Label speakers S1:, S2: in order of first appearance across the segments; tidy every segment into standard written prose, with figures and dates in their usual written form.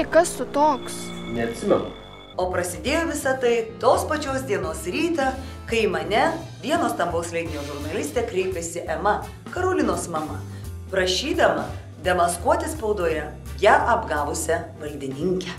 S1: Ei, kas tu toks?
S2: Neatsimenu.
S3: O prasidėjo visą tai tos pačios dienos rytą, kai mane vienos stambaus leidinio žurnalistė kreipėsi Ema, Karolinos mama, prašydama demaskuoti spaudoje ją apgavusią valdininkę.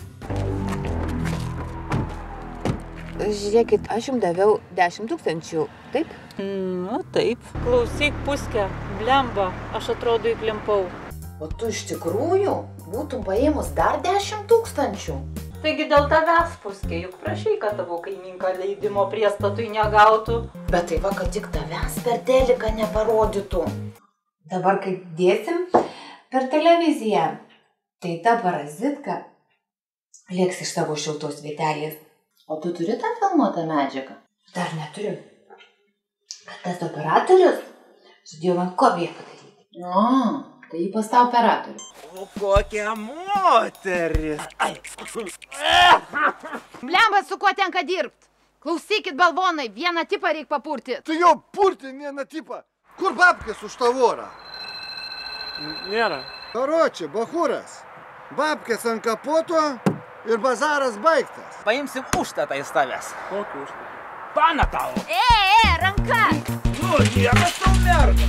S4: Žiūrėkit, aš jums daviau 10 000, taip?
S5: Nu, taip. Klausyk, Puske, blemba, aš atrodo įklimpau.
S4: O tu iš tikrųjų būtum paėmus dar 10 000?
S5: Taigi dėl tavęs, Puske, juk prašai, kad tavo kaimynka leidimo priestatui negautų.
S4: Bet tai va, kad tik tavęs per teliką neparodytų. Dabar kaip dėsim per televiziją, tai ta parazitka lieks iš savo šiltos vietelės. O tu turi tą filmuotą medžiagą? Dar neturiu. Bet tas operatorius žadėjo man kopiją padaryti. O, tai jį pas tą operatorių.
S6: O kokia moteris!
S4: Blemba, su kuo tenka dirbt? Klausykit, balvonai, vieną tipą reik papurti.
S7: Tu jau purti vieną tipą. Kur babkės už tą vorą?
S2: Nėra.
S7: Karoči, bachūras. Babkės ant kapoto ir bazaras baigtas.
S6: Paimsim užtatą iš tavęs.
S2: Kokį užtatą?
S6: Pana tau!
S4: Ranka!
S6: Tu, dievas tau merda!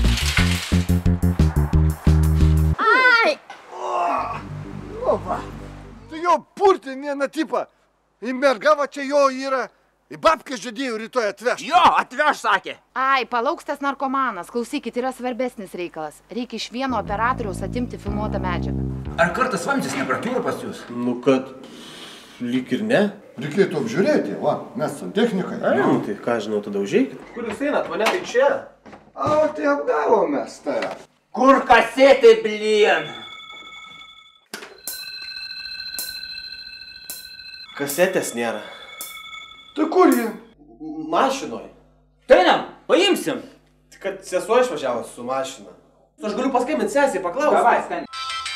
S4: Ai!
S7: O va. Tu jau purti vieną tipą. Į mergą va čia jo yra. Į babkės žadėjau rytoj atvežti.
S6: Jo, atveš, sakė.
S4: Ai, palauks tas narkomanas. Klausykit, yra svarbesnis reikalas. Reikia iš vieno operatoriaus atimti filmuotą medžiagą.
S6: Ar kartas vamzdis neprakiūro pas jūs?
S2: Nu, kad lyg ir ne.
S7: Reikėtų apžiūrėti, va, mes santechnikai.
S2: Nu, tai ką žinau, tada užeikit. Kur jūs einat, mane tai čia?
S7: O, tai apgavom mes tave.
S6: Kur kasetė, blien?
S2: Kasetės nėra.
S7: Tai kur jie?
S2: Mašinoj.
S6: Tai einam, paimsim.
S2: Tik kad sesuo išvažiavo su mašina. Aš galiu paskambinti sesiai, paklausti.
S6: Davai, skani.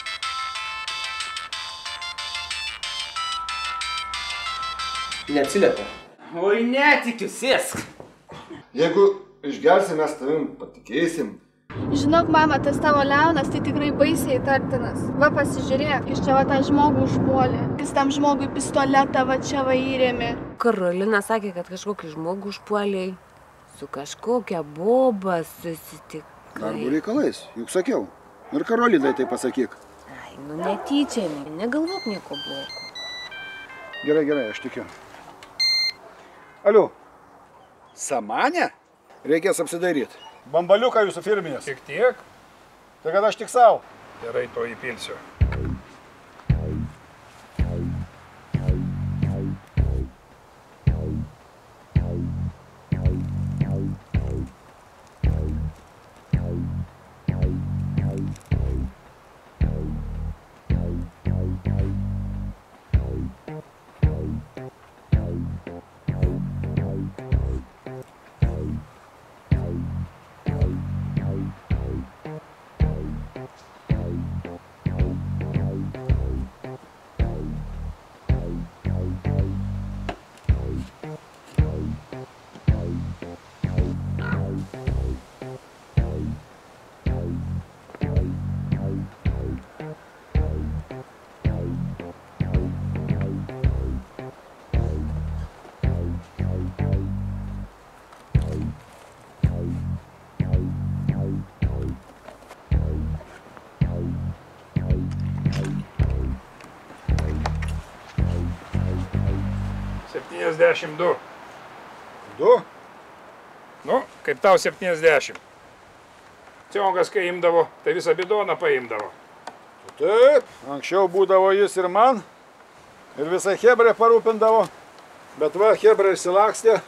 S2: Neatsiliepia.
S6: Oi, netikiu, sėsk.
S7: Jeigu išgersim, mes tavim patikėsim.
S1: Žinok, mama, tas tavo Leonas tai tikrai baisiai įtartinas. Va, pasižiūrėk, jis čia va tą žmogų užpuolė. Jis tam žmogui pistoletą va čia va įrėmė.
S4: Karolina sakė, kad kažkokį žmogų užpuoliai su kažkokia boba susitikai.
S7: Darbo reikalais, juk sakiau. Ir Karolinai tai pasakyk.
S4: Ai, nu netyčia, negalvok nieko blogo.
S7: Gerai, gerai, aš tikiu. Aliu, samanė? Reikės apsidaryti. Bambaliuką jūsų firminės.
S8: Tik tiek?
S7: Tai kad aš tik savo.
S8: Gerai, to įpilsiu. $72.
S7: Du?
S8: Nu, kaip tau 70. Ciongas, kai imdavo, tai visą bidoną paimdavo.
S7: Taip, anksčiau būdavo jis ir man. Ir visą hebrę parūpindavo. Bet va, hebrę išsilakstė.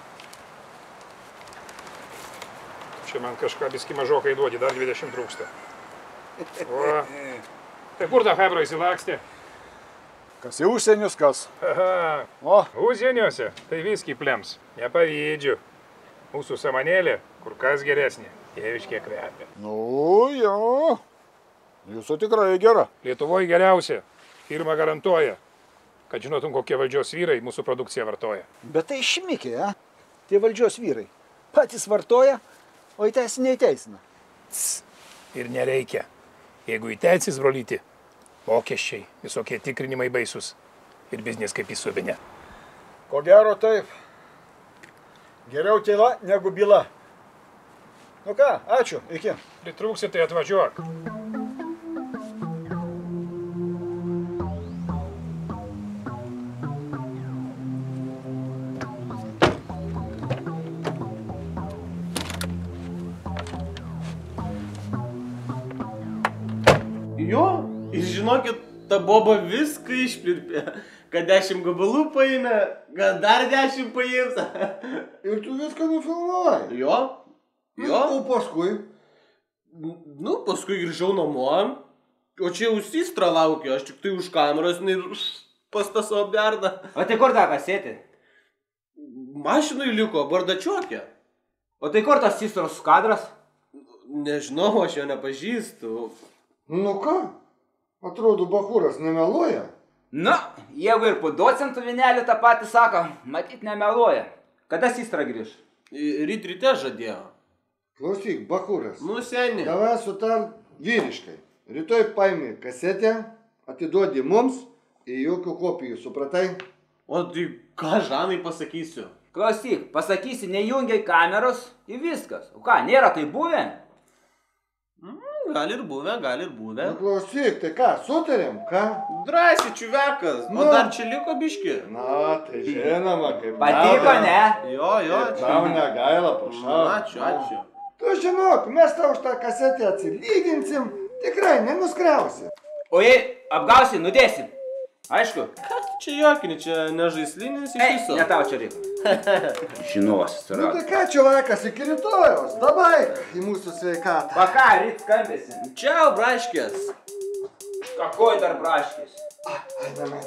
S8: Čia man kažką biskį mažokai duodi, dar 20 trūksta. O, tai kur ta hebra išsilakstė?
S7: Kas į užsienius, kas?
S8: Aha,
S7: O,
S8: užsieniuose, tai viskį plems. Nepavydžiu. Mūsų samanėlė kur kas geresnė. Tėviškė kvepia.
S7: nu jo. Jūsų tikrai gera.
S8: Lietuvoje geriausia. Firma garantuoja, kad žinotum, kokie valdžios vyrai mūsų produkciją vartoja.
S7: Bet tai šmikė, a? Tie valdžios vyrai. Patys vartoja, o įteisina neįteisina.
S8: Ir nereikia. Jeigu įteisis, brolyti, Mokesčiai, visokie tikrinimai baisus. Ir biznis kaip įsubinė.
S7: Ko gero taip. Geriau tyla negu byla. Nu ką, ačiū, iki.
S8: Pritrūksi, tai atvažiuok.
S2: Jo, ir žinokit, ta boba viską išpirpė. Kad 10 gabalų paėmė, kad dar 10 paims.
S7: Ir tu viską nufilmuoji.
S2: Jo, jo.
S7: O paskui?
S2: Nu, paskui grįžau namo, o čia jau Sistra laukia, aš tik tai už kameros ir pas tą savo berdą.
S6: O tai kur tą kasetė?
S2: Mašinai liko, bardačiokė.
S6: O tai kur tas Sistros kadras?
S2: Nežinau, aš jo nepažįstu.
S7: Nu ką? Atrodo, bachūras nemeluoja.
S6: Na, jeigu ir po docentų vienelį tą patį sako, matyt nemeluoja. Kada Sistra grįž?
S2: Ryte žadėjo.
S7: Klausyk, bachūras.
S2: Nu, seni.
S7: Davai sutar vyriškai. Rytoj paimi kasetę, atiduodi mums ir jokių kopijų, supratai?
S2: O tai ką Žanai pasakysiu?
S6: Klausyk, pasakysi, nejungiai kameros ir viskas. O ką, nėra tai buvę?
S2: Gali ir buvę, gali ir buvę.
S7: Nu klausyk, tai ką, sutarėm, ką?
S2: Drąsiai, čiuvekas, o dar čia liko biški.
S7: Na, tai žinoma, kaip
S6: Patiko, ne?
S2: Jo,
S7: Tau negaila, prašau.
S2: Ačiū.
S7: Tu žinok, mes tau už tą kasetę atsilyginsim, tikrai nenuskriausi.
S6: O jei apgausi, nudėsim. Aišku?
S2: Ką tu čia jokini, čia nežaislinis iš viso.
S6: Ne tau čia reikia. Žinos,
S7: Nu
S6: surado.
S7: tai ką, čiuvakas, iki rytojos, dabai į mūsų sveikatą.
S6: Paka, ryt skambėsi.
S2: Čiau, braškės.
S6: Kakoj dar braškis?
S7: Einam.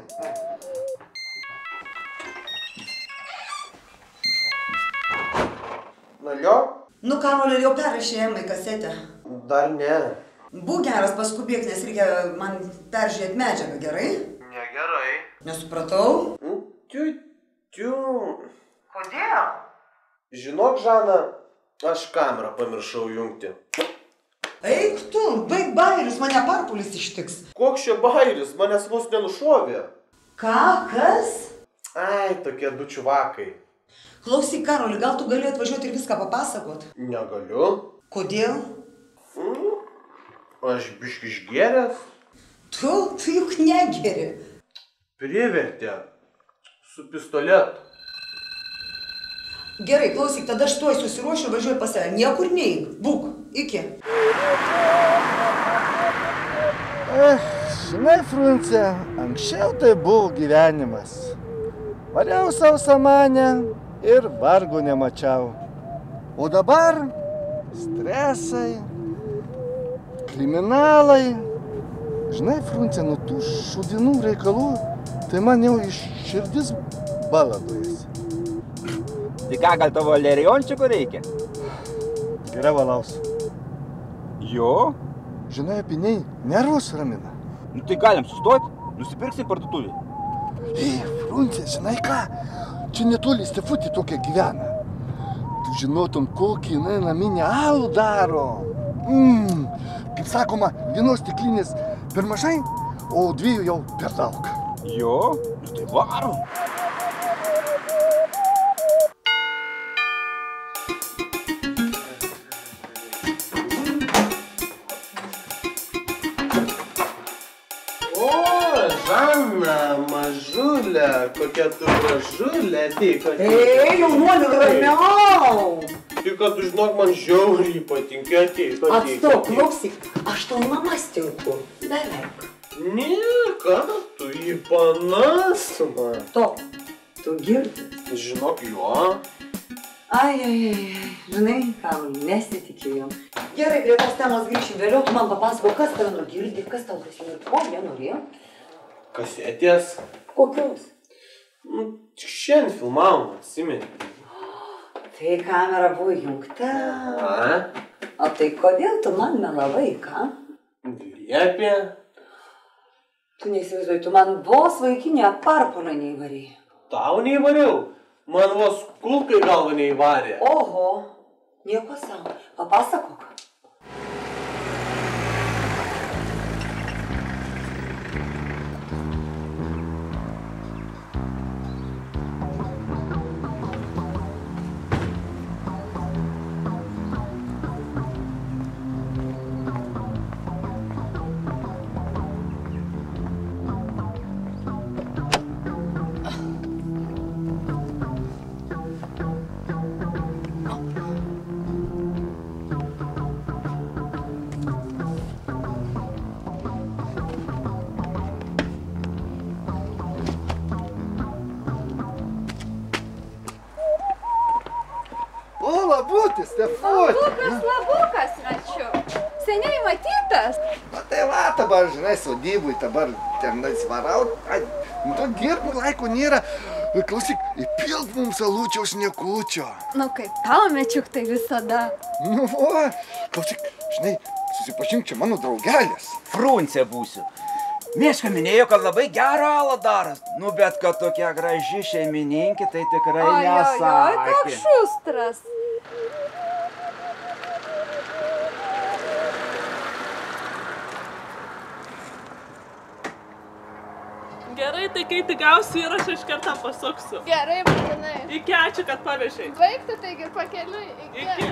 S2: Nalio?
S3: Nu, Karolė, jau perrašė Emai kasetę.
S2: Dar ne.
S3: Būk geras, paskubėk, nes reikia man peržiūrėti medžiagą, gerai?
S2: Negerai.
S3: Nesupratau?
S2: Tiu.
S3: Kodėl?
S2: Žinok, Žana, aš kamerą pamiršau jungti.
S3: Eik tu, baig bairius, mane parpulis ištiks.
S2: Koks čia bairis, manęs vos nenušovė.
S3: Ką, kas?
S2: Ai, tokie du čiuvakai.
S3: Klausyk, Karoli, gal tu gali atvažiuoti ir viską papasakot?
S2: Negaliu.
S3: Kodėl?
S2: Aš biški išgėręs.
S3: Tu juk negeri.
S2: Privertė. Su pistoletu.
S3: Gerai, klausyk, tada aš tuoj susiruošiu, važiuoju pas save. Niekur neik. Būk. Iki.
S7: Žinai, Frunce, anksčiau tai buvo gyvenimas. Variau savo samanę ir vargo nemačiau. O dabar stresai, kriminalai. Žinai, Frunce, nuo tų šūdinų reikalų, tai man jau iš širdis baladojasi.
S6: Tai ką, gal tavo Leriončiko reikia?
S7: Gerai valaus.
S6: Jo?
S7: Žinai, apiniai nervus ramina.
S6: Nu tai galim sustoti, nusipirksim parduotuvį.
S7: Ei, Frunce, žinai ką? Čia netoli Stefutė tokia gyvena. Tu žinotum, kokį jinai naminį alų daro. Kaip sakoma, vienos stiklinės per mažai, o dviejų jau per daug.
S6: Jo? Nu tai varom.
S2: Žana, mažulė, kokia tu gražulė, ateik.
S3: Ei, jaunuoli, ramiau.
S2: Tik, kad tu žinok, man žiauriai patinka, ateik.
S3: Atstok, klausyk, aš tau mama stinku. Beveik.
S2: Ne, ką, tu jį panasma.
S3: Tok, tu girdi.
S2: Žinok, jo.
S3: Ai, žinai, Karoli, nesitikėjom. Gerai, prie tos temos grįšim vėliau, tu man papasako, kas tave nugirdi, kas tau pasiūlė, ko jie norėjo.
S2: Kasetės.
S3: Kokios?
S2: Tik šiandien filmavom, atsimeni.
S3: Tai kamera buvo įjungta.
S2: A?
S3: O tai kodėl tu man melavai, ką?
S2: Liepė.
S3: Tu neįsivaizduoji, tu man vos vaikinę parpolą neįvarėjai.
S2: Tau neįvariau. Man vos kulkai galva neįvarė.
S3: Oho, nieko savo. Papasakok.
S7: Stefutė.
S1: Lukas Labukas, račiu. Seniai matytas.
S7: Na tai va, dabar, žinai, sodybui, dabar ten svarau. Nu, dirbų laiko nėra. Klausyk, įpilt mums alučiaus niekučio.
S1: Nu, kaip tau, mečiuk, tai visada.
S7: Nu, va, klausyk, žinai, susipažink, čia mano draugelis.
S6: Fruncė būsiu. Mieška minėjo, kad labai gerą alą daras. Nu, bet kad tokia graži šeimininkė, tai tikrai nesakė.
S1: Toks šustras.
S9: Gerai, tai kai tik gausiu ir aš iš karto pasuksiu.
S1: Gerai, būtinai.
S9: Iki, ačiū, kad pavežai.
S1: Baigti, taigi pakeliui.
S9: Iki.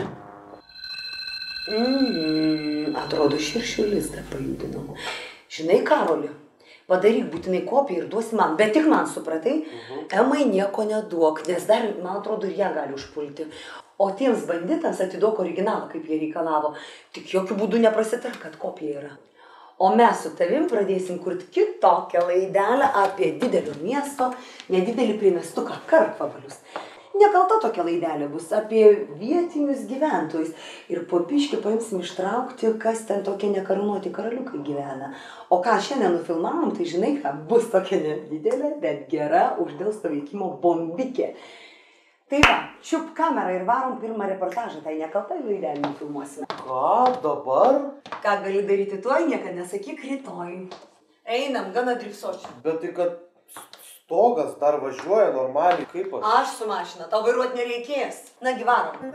S3: Atrodo, širšių lizdą pajudinau. Žinai, Karoli, padaryk būtinai kopiją ir duosi man, bet tik man, supratai? Emai nieko neduok, nes dar, man atrodo, ir ją gali užpulti. O tiems banditams atiduok originalą, kaip jie reikalavo. Tik jokių būdų neprasitark, kad kopija yra. O mes su tavim pradėsim kurti kitokią laidelę apie didelio miesto, nedidelį primestuką Karkvabalius. Nekalta tokia laidelė bus apie vietinius gyventojus. Ir po biškį paimsim ištraukti, kas ten tokie nekarūnuoti karaliukai gyvena. O ką šiandien nufilmavom, tai žinai ką, bus tokia nedidelė, bet gera uždelsto veikimo bombikė. Tai va, čiup kamerą ir varom pirmą reportažą, tai nekaltai laidelį nufilmuosime.
S2: Ką dabar?
S3: Ką gali daryti tuoj, niekad nesakyk rytoj. Einam, gana dripsočiu.
S2: Bet tai kad stogas dar važiuoja normaliai, kaip aš?
S3: Aš su mašina, tau vairuot nereikės. Nagi varom.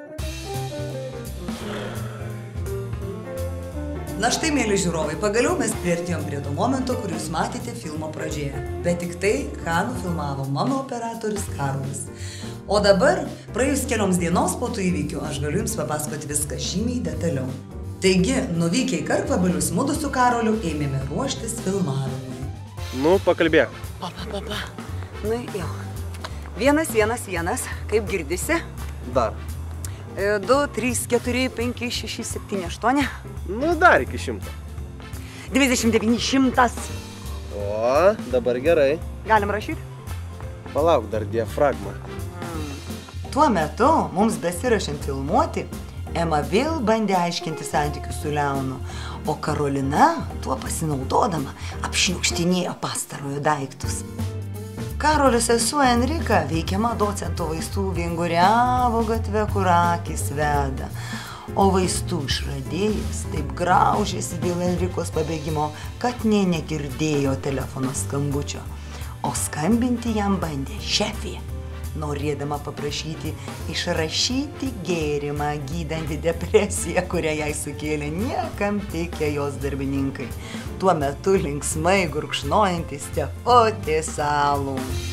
S3: Na štai, mėly žiūrovai, pagaliau mes priartėjom prie to momento, kur jūs matėte filmo pradžioje. Bet tik tai, ką nufilmavo mano operatorius Karolis. O dabar, praėjus kelioms dienos po tų įvykių, aš galiu jums papasakoti viską žymiai detaliau. Taigi, nuvykę į Karkvabalius, mudu su Karoliu ėmėme ruoštis filmavimui.
S2: Nu, pakalbėk.
S3: Nu, jau. 1, 1, 1, kaip girdisi?
S2: Dar.
S3: 2, 3, 4, 5, 6, 7, 8.
S2: Nu, dar iki 100.
S3: 29 100.
S2: O, dabar gerai.
S3: Galim rašyti?
S2: Palauk, dar diafragma.
S3: Tuo metu, mums besirašant filmuoti, Ema vėl bandė aiškinti santykius su Leonu, o Karolina, tuo pasinaudodama, apšniukštinėjo pastarojo daiktus. Karolio sesuo Enrika, veikiama docento vaistų, vinguriavo gatve, kur akys veda. O vaistų išradėjas taip graužėsi dėl Enrikos pabėgimo, kad nė negirdėjo telefono skambučio. O skambinti jam bandė šefė, norėdama paprašyti išrašyti gėrimą gydantį depresiją, kurią jai sukėlė niekam tikę jos darbininkai. Tuo metu linksmai gurkšnojantys Stefutė salų.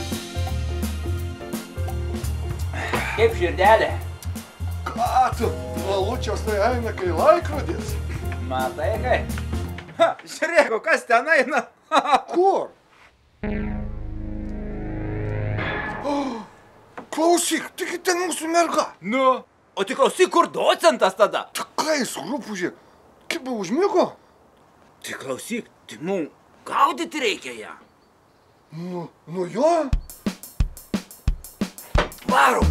S6: Kaip širdelė?
S7: Ką tu? Alučiaus tai eina, kai laikrodis.
S6: Matai, kai? Ha, žiūrėk, kas ten eina?
S7: Kur? Klausyk, tik ten mūsų merga.
S6: Nu, o tik klausyk, kur docentas tada?
S7: Ta ką jis rūpužė? Kaip užmigo?
S6: Tik klausyk, tik mums gaudyti reikia ją.
S7: Nu jo.
S6: Varom.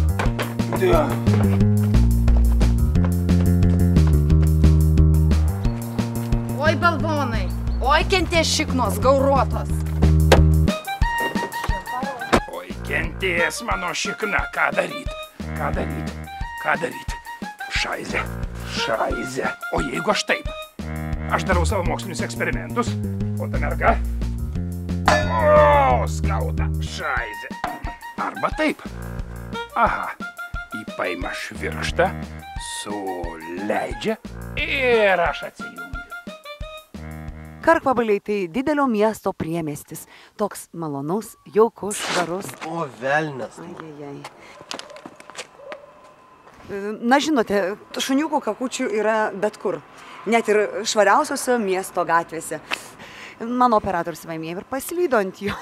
S1: Oi, balvonai. Oi, kentės šiknos, gauruotos.
S8: Kentės mano šikna, ką daryt? Ką daryt? Ką daryt? Šaizė, šaizė. O jeigu aš taip? Aš darau savo mokslinius eksperimentus, o ta merga? O, skauda, šaizė. Arba taip. Aha, įpaima švirkštą, suleidžia ir aš atsijungiu.
S3: Karkvabaliai tai didelio miesto priemiestis. Toks malonus, jaukus, švarus.
S2: O, velnias.
S3: Ai. Na, žinote, šuniukų kakučių yra bet kur. Net ir švariausiose miesto gatvėse. Mano operatorius vaimė ir paslydo ant jų.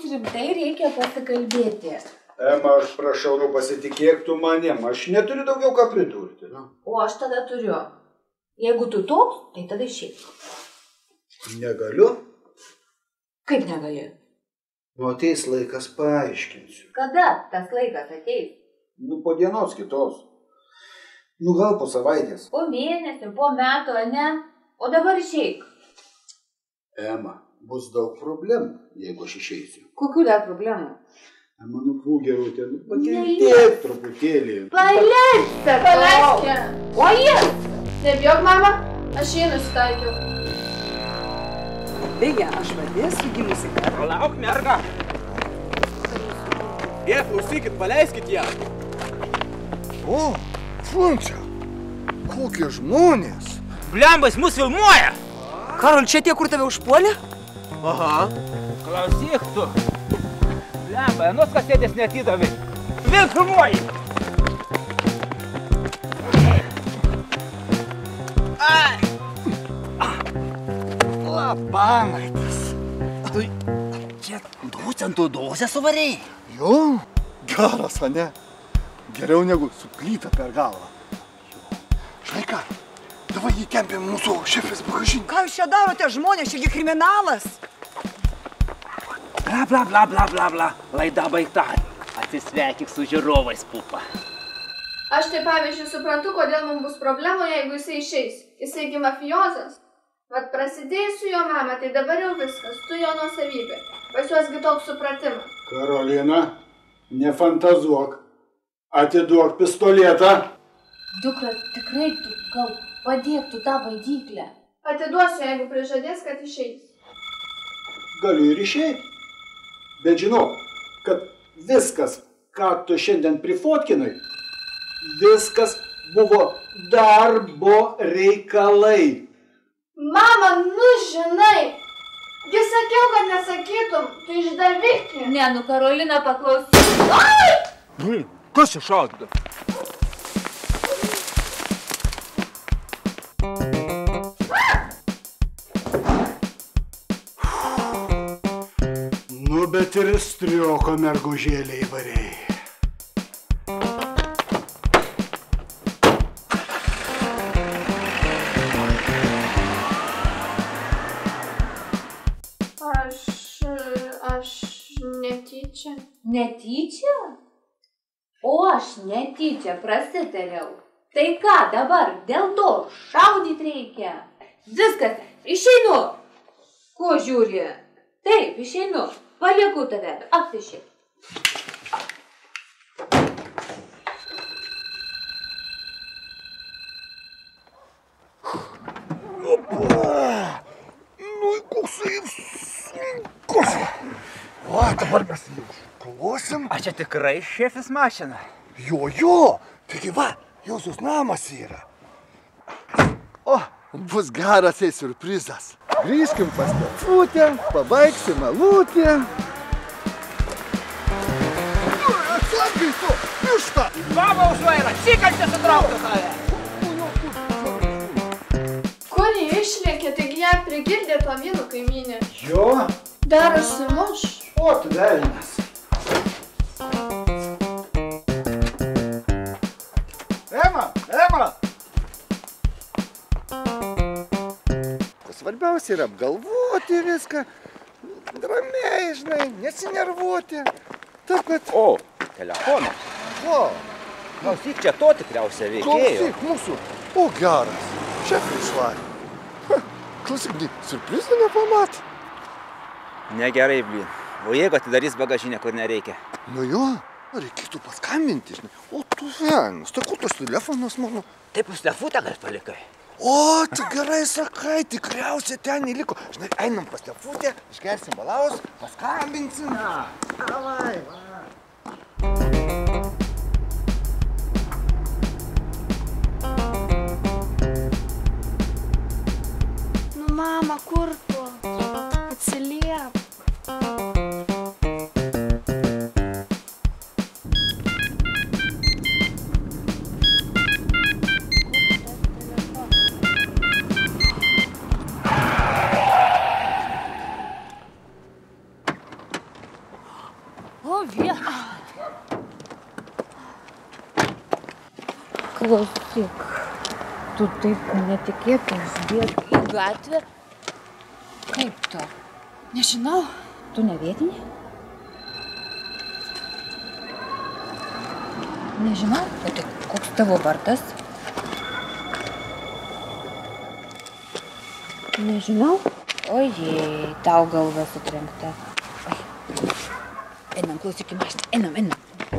S4: rimtai reikia pasikalbėti.
S6: Ema, aš prašau, nu pasitikėk tu manim, aš neturiu daugiau ką pridurti. Nu.
S4: O aš tada turiu. Jeigu tu toks, tai tada išeik.
S6: Negaliu?
S4: Kaip negali?
S6: Nu, ateis laikas paaiškinsiu.
S4: Kada tas laikas ateis?
S6: Nu, po dienos kitos. Nu, gal po savaitės.
S4: Po mėnesio, po metų, ne? O dabar išeik.
S6: Ema, bus daug problemų, jeigu aš išeisiu.
S4: Kokių dar problemų?
S6: Ema, nu, Gerūtė, nu, pakentėk truputėlį.
S4: Paleisk,
S1: Paleisk ją.
S4: O jis?
S1: Nebijok, mama, aš jį nusitaikiau.
S3: Beje, aš vadėsiu gimusi karą.
S2: Palauk, merga. Klausykit, paleiskit ją.
S7: O, Frunčia, kokie žmonės.
S6: Blembas mus filmuoja.
S3: Karol, čia tie, kur tave užpuolė?
S2: Aha.
S6: Klausyk tu. Blemba, nors kasetės neatidavai. Vėl filmuoji.
S7: Labamaitis.
S6: Tu čia 2 dozę suvarėjai?
S7: Jo, geras, ane? Geriau negu su plyta per galvą. Žinai ką, davai jį kempėm mūsų šefės bagažinį.
S3: Ką jūs čia darote, žmonės, čiagi kriminalas?
S6: Bla, bla, bla, bla, bla, bla. Laida baigta. Atsisveikik su žiūrovais, pupa.
S1: Aš tai pavyzdžiui suprantu, kodėl mums bus problemų, jeigu jisai išeis. Jisai gi mafiozas. Vat prasidėjus su jo mama, tai dabar jau viskas, tu jo nuosavybė. Pas juos gi toks supratimas.
S6: Karolina, nefantazuok. Atiduok pistoletą.
S4: Dukra, tikrai tu gal padėk tu tą baidyklę.
S1: Atiduosiu, jeigu prižadės, kad išeis.
S6: Galiu ir išeiti. Bet žinok, kad viskas, ką tu šiandien prifotkinai, viskas buvo darbo reikalai.
S1: Mama, nu žinai. Gi sakiau, kad nesakytum, tu išdavikė.
S4: Ne, nu Karolina paklausyk. Ai!
S6: Kas čia šaudė? Nu, bet ir strioko mergužėlė įvarėjai.
S1: Aš netyčia.
S4: Netyčia? O aš netyčia prasitariau. Tai ką dabar, dėl to šaudyt reikia? Viskas, išeinu. Ko žiūri? Taip, išeinu. Palieku tave, apsišėk.
S7: Nu, koksai sunkus. O, dabar mes jį užklosim.
S6: A čia tikrai šefis mašina?
S7: Jo, taigi va, jūsų namas yra. O, bus geras jai siurprizas. Grįžkim pas Stefutę, pabaigsim alutę. Atsargiai tu, mišta!
S6: Baba už vairą, čikant nesitraukti tave.
S1: Kur jį išlėkė, taigi ją prigirdė to vyno kaimynė.
S6: Jo?
S1: Dar užsimuš.
S6: O, tu velnias.
S7: Ema! Svarbiausia yra apgalvoti viską, ramiai, žinai, nesinervuoti. Taip, kad...
S6: O, telefonas.
S7: O,
S6: Klausyk, čia to tikriausiai veikėjo.
S7: klausyk mūsų. O, geras. Šefai išvarė. Klausyk, siurprizą nepamat.
S6: Negerai, blin. O jeigu atidarys bagažinę, kur nereikia?
S7: Nu jo, reikėtų paskambinti, žinai. O tu velnias, tai kur tas telefonas mano?
S6: Taip, jūs Stefutę gal palikai?
S7: O, tu gerai sakai, tikriausiai ten įliko. Žinai, einam pas Stefutę, išgersim balaus, paskambinsim. Davai, va.
S1: Nu, mama, kur tu? Atsiliep.
S4: Klausyk, tu taip netikėtai išbėgi į gatvę. Kaip tu? Nežinau. Tu ne vietinė? Nežinau. O tai koks tavo vardas? Nežinau. Ojei, tau galva sutrenkta. Einam, klausyk į mašiną. Einam.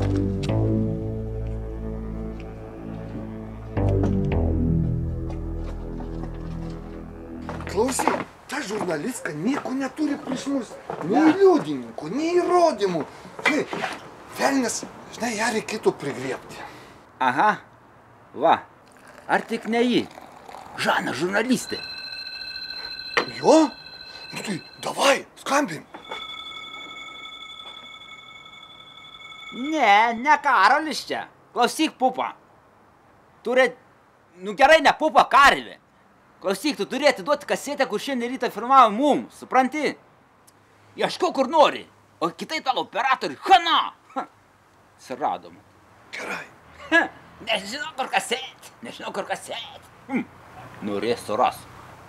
S7: Klausyk, ta žurnalistka nieko neturi prieš mus. Nei liudininkų, nei įrodymų. Žinai, velnias, ją reikėtų prigriebti.
S6: Aha, va, ar tik ne ji? Žana, žurnalistė.
S7: Jo? Nu tai, davai, skambim.
S6: Ne Karolis čia. Klausyk, pupa. Gerai, ne pupa, karvė. Klausyk, tu turi atiduoti kasetę, kur šiandien rytą filmavo mum, supranti? Ieško kur nori, o kitai tavo operatoriui, hana! Siradom.
S7: Gerai.
S6: Nežinau, kur kasetė. Norės suras.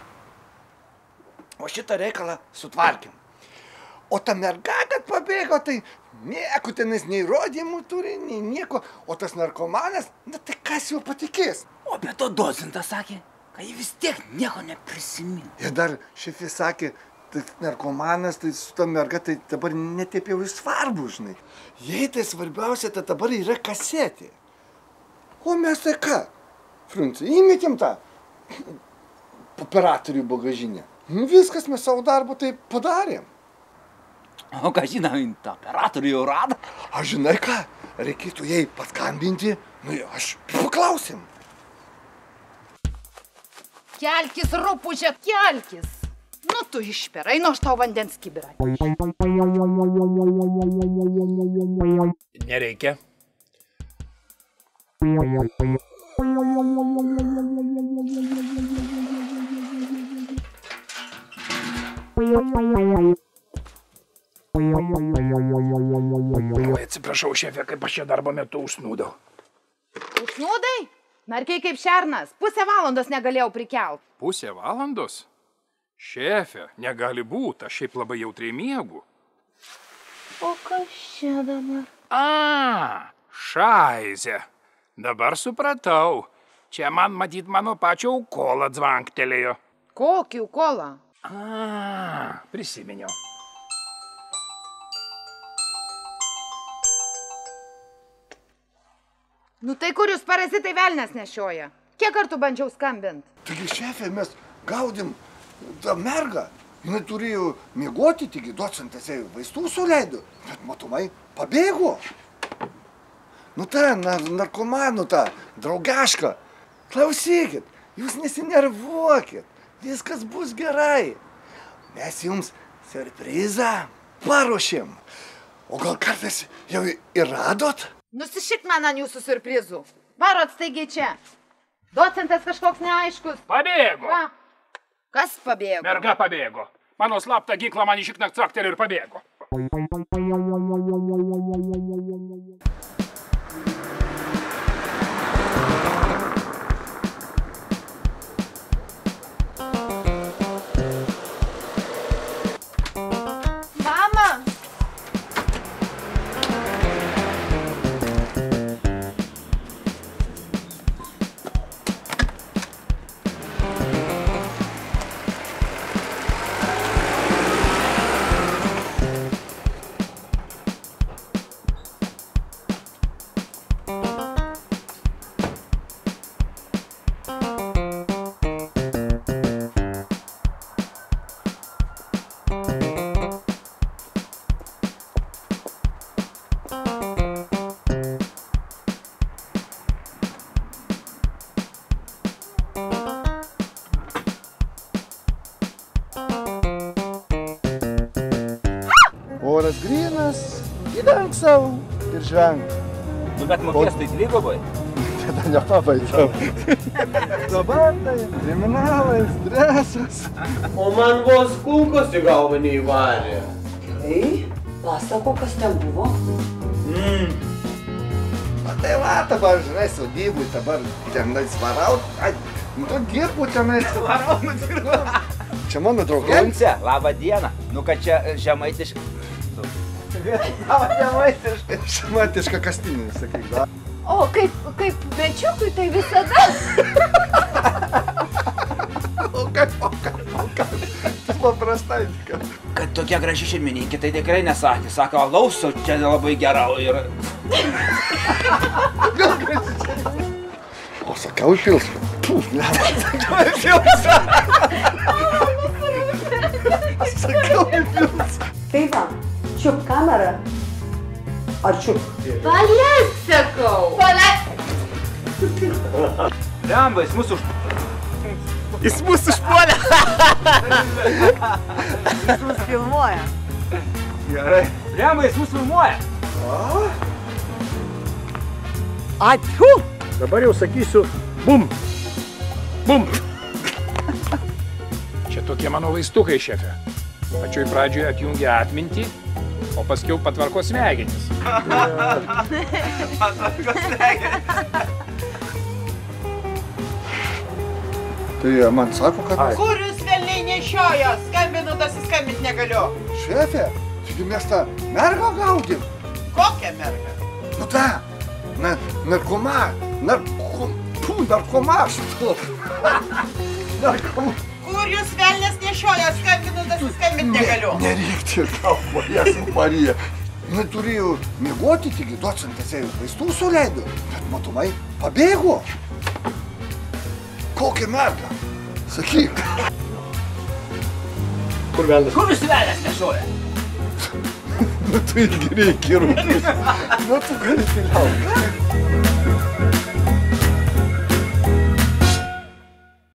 S7: O šitą reikalą sutvarkim. O ta merga, kad pabėgo, tai nieko tenais nei įrodymų turi, nei nieko. O tas narkomanas, na tai kas jau patikės?
S6: O be to docentas sakė, kad jis vis tiek nieko neprisiminė.
S7: Ir dar šefis sakė, tai narkomanas, tai su ta merga, tai dabar netiep jau svarbu, žinai. Jei tai svarbiausia, tai dabar yra kasetė. O mes tai ką? Frunce, įmetėm tą operatorių bagažinę. Viskas, mes savo darbą tai padarėm.
S6: O ką žinai, tą operatorių jau rado?
S7: Aš žinai ką, reikėtų jai paskambinti, aš paklausim.
S10: Kelkis, Rupužė, kelkis. Nu, tu išperai, nu aš tau vandens kibirą.
S8: Nereikia. Oi, atsiprašau, šefė, kaip aš čia darbo metu užsnūdau.
S10: Užsnūdai? Narkiai kaip šernas. Pusę valandos negalėjau prikelt.
S8: Pusę valandos? Šefė, negali būt, aš šiaip labai jautriai miegu.
S10: O kas čia dabar?
S8: Šaizė. Dabar supratau. Čia man matyt mano pačio ukolą dzvanktelėjo.
S10: Kokį ukolą?
S8: Prisiminiau.
S10: Nu tai kur jūs parazitai velnes nešioja? Kiek kartų bandžiau skambint?
S7: Taigi, šefė, mes gaudėm tą mergą. Jis turėjo miegoti, taigi docentas jai vaistų suleido, bet matomai pabėgo. Nu ta, narkomanų ta, draugaška. Klausykit, jūs nesinervuokit, viskas bus gerai. Mes jums siurprizą paruošėm. O gal kartais jau ir radot?
S10: Nusišik man ant jūsų siurprizų. Varot staigiai čia. Docentas kažkoks neaiškus.
S8: Pabėgo.
S10: Va. Kas pabėgo?
S8: Merga pabėgo. Mano slaptą ginklą man išiknak cvaktelį ir pabėgo.
S7: Oras grynas, gyvenk savo ir žvenk.
S6: Nu, bet mokės tai dvigubai.
S7: Tada nepabaigau. Dabar tai kriminalai, stresas.
S2: O man vos kulkos į galvą neįvarė.
S3: Gerai, pasako, kas ten buvo.
S7: Tai va, dabar, žinai, sodybui, dabar tenais varau. Ai, nu, to dirbu tenais.
S6: Varau, nudirbu.
S7: Čia mano draugai.
S6: Frunce, labą dieną. Nu, kad čia žemaitiška. Žemaitiška.
S7: Žemaitiška kastinė, sakyk, da.
S4: O kaip bečiukui, tai visada.
S7: O kaip. Tas paprastai.
S6: Kad tokia graži šeimininkė, tai tikrai nesakė. Sako, alaus, o čia labai gera yra.
S7: O sakiau, įpils. Sakiau, įpils.
S3: Tai va, čiup kamerą. Ar čiup?
S4: Palesk, sakau. Palesk.
S6: Lemba, jis mūsų
S2: Jis mūsų užpuolė.
S3: Jis mus filmuoja.
S6: Gerai. Lemba, jis mūsų filmuoja.
S8: Ačiū. Dabar jau sakysiu bum. Bum. Čia tokie mano vaistukai, šefe. Pačioj pradžioje atjungia atmintį, o paskiau patvarko smegenis.
S6: Patvarko smegenis.
S7: Tai man sako, kad...
S10: Kur jūs velniai nešiojo? Skambinu, dasiskambint negaliu.
S7: Šefė, taigi mes tą mergą gaudėm.
S10: Kokią mergą?
S7: Nu tą, narkomaš.
S10: Kur jūs velnės nešiojo? Skambinu, dasiskambint negaliu.
S7: Nereikti tau, Jesu Marija. Jis turėjo miegoti, taigi docentas jai vaistų suleido, bet matomai pabėgo. Kokią mergą? Sakyk.
S6: Kur velnas? Kur jūs velnas nešioja?
S7: Nu tu irgi reikia rūptis. Nu tu gali keliauti.